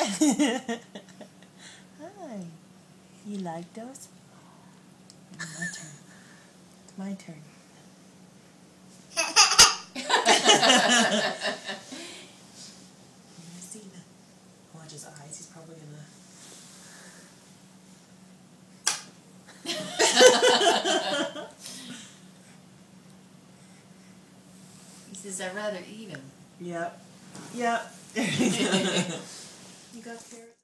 Hi. You like those? My turn. My turn. I see that. Watch his eyes. He's probably gonna. He says, I'd rather eat him. Yep. Yep. There you go. You got carrots.